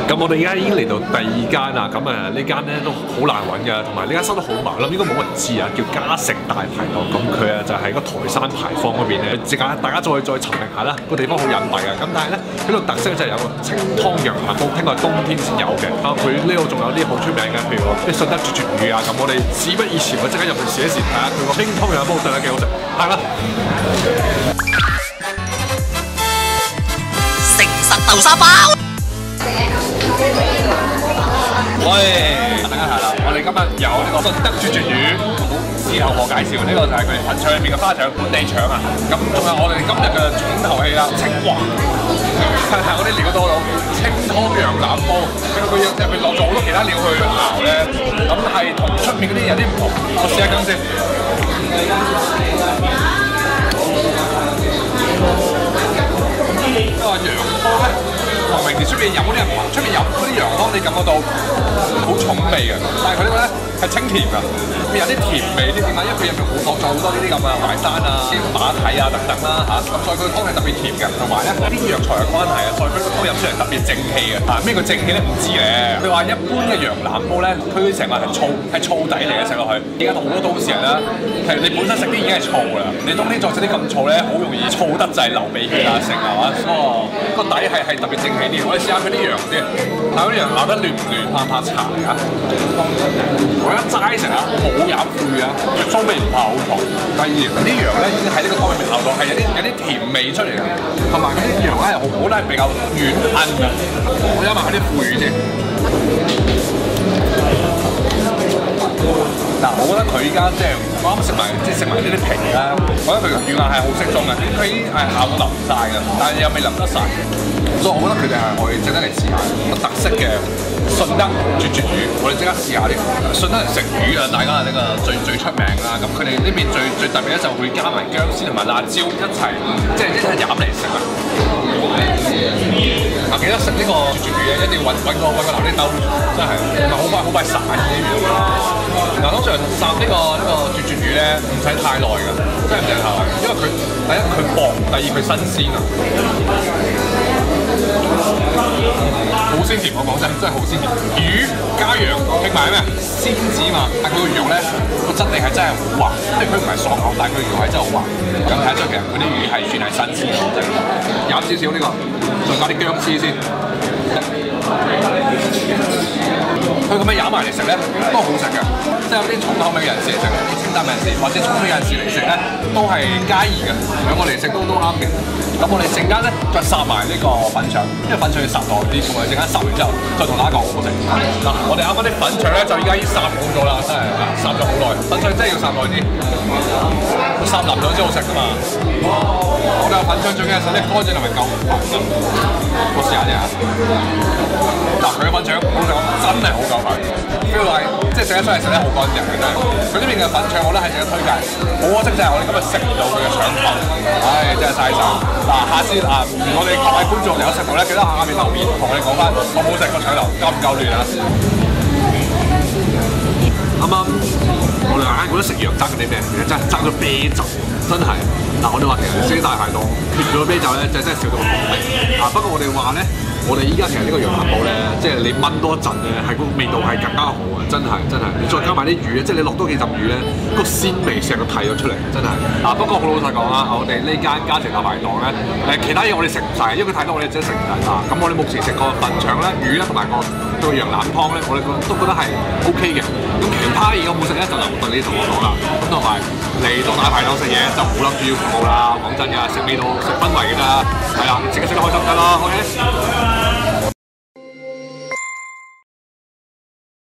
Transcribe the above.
咁我哋而家已經嚟到第二間啦，咁呢間咧都好難揾㗎，同埋呢間收得好埋，我諗應該冇人知啊，叫嘉誠大排檔。咁佢啊就喺個台山牌坊嗰邊咧，大家再尋覓下啦，個地方好隱蔽啊。咁但係咧佢度特色就係有個清湯羊腩煲，聽講係冬天先有嘅。啊，佢呢度仲有啲好出名嘅，譬如話啲順德絕絕魚啊。咁我哋事不宜遲，我即刻入去試一試，睇下佢個清湯羊腩煲對啦幾好食，行啦！ 誠實豆沙包。 喂，大家係啦，我哋今日有呢個順德絕絕魚，事後何介紹，呢個就係佢哋墳場入面嘅花腸本地腸啊。咁仲有我哋今日嘅重頭戲啦，清華，係我哋料到清湯羊腩煲，佢入面落咗好多其他料去熬咧，咁係同出面嗰啲有啲唔同。我試下羹先。呢個羊湯咧，同平時出面飲嗰啲人出面飲嗰啲羊湯，你感覺到好重味嘅，但係佢呢個咧係清甜㗎，有啲甜味啲點解？因為佢入面落咗好多呢啲咁啊淮山啊、啲馬蹄啊等等啦嚇，咁所以佢個湯係特別甜嘅，同埋咧啲藥材嘅關係啊，所以佢個湯飲出嚟特別正氣嘅。啊，咩叫正氣咧？唔知嘅。佢話一般嘅羊腩煲咧，佢成個係醋底嚟嘅，食落去。而家好多都市人啦，其實你本身食啲已經係醋㗎啦，你冬天再食啲咁醋咧，好容易燥得滯流鼻血啊，成係嘛？個底係特別正氣啲。我哋試下佢啲羊先，睇嗰啲羊咬得嫩唔嫩，怕柴啊！我一齋食啊，冇飲攰啊，酥味唔怕好重。第二，啲羊咧已經喺呢個湯裏面咬到係有啲甜味出嚟嘅，同埋嗰啲羊咧好咧比較軟韌嘅。我飲埋佢啲腐乳先。嗱，我覺得佢依家即係我啱食埋呢啲皮啦，我覺得佢軟硬係好適中嘅，佢已經係咬到腍晒嘅，但係又未腍得晒，所以我覺得佢哋係可以值得嚟試下個特色嘅順德絕絕魚。我哋即刻試下啲順德人食魚啊，大家呢個最出名啦。咁佢哋呢邊最特別咧就會加埋薑絲同埋辣椒一齊，即係一齊飲嚟食啊！啊，記得食呢個絕絕魚咧，一定要揾個流啲兜，真係唔係好快散嘅啲魚。嗱，通常烚呢個絕絕魚咧唔使太耐㗎，真係唔使太耐，因為佢第一佢薄，第二佢新鮮啊，好鮮甜，我講真係好鮮甜。魚加羊拼埋咩？鮮子嘛，但係佢個肉咧個質地係真係好滑，即係佢唔係爽口，但係佢肉係真係好滑。咁睇得出其實嗰啲魚係算係新鮮嘅，飲少少呢個，再加啲薑絲先。佢咁樣咬埋嚟食咧，都好食嘅。即係有啲重口味嘅人士嚟食，啲清淡嘅人士或者重口味嘅人士嚟食咧，都係佳宜嘅。兩個嚟食都啱嘅。咁我哋陣間咧再烚埋呢個粉腸，因為粉腸要烚耐啲，我哋陣間烚完之後再同大家講好唔好食。嗱，我哋啱啱啲粉腸咧就依家已經烚好咗啦，真係烚咗好耐。粉腸真係要烚耐啲，烚腍咗先好食噶嘛。我哋有粉腸最緊要洗得乾淨同埋夠滑㗎。我試下先嚇。嗱，佢嘅粉腸好食，真係好夠味。呢個係即係食得出嚟食得好乾淨嘅真係。佢呢邊嘅粉腸我覺得係值得推介。好可惜就係我哋今日食唔到佢嘅腸粉，唉，真係嘥晒。嗱，下次如果我哋各位觀眾有食到咧，記得下面留言同我哋講翻好唔好食個腸頭，夠唔夠嫩啊？啱啱我哋硬覺得食羊爭嗰啲咩？其實真係爭咗啤酒，真係。嗱，我哋話其實四大排檔缺咗啤酒咧，真係少到好味。不過我哋話咧。我哋依家其實呢個羊腩煲咧，即係你燜多一陣咧，係個味道係更加好啊！真係。你再加埋啲魚咧，即係你落多幾浸魚咧，個鮮味成個睇咗出嚟，真係。不過好老實講啊，我哋呢間嘉誠大排檔咧，其他嘢我哋食唔晒，因為佢太多我哋真係食唔晒。咁我哋目前食過粉腸咧、魚咧同埋個羊腩湯咧，我哋都覺得係 OK 嘅。咁其他嘢好唔好食咧，就留待你同我講啦。咁同埋嚟到大排檔食嘢就唔好諗住要服務啦。講真㗎，食味道食氛圍㗎咋。係啦，食得開心得咯。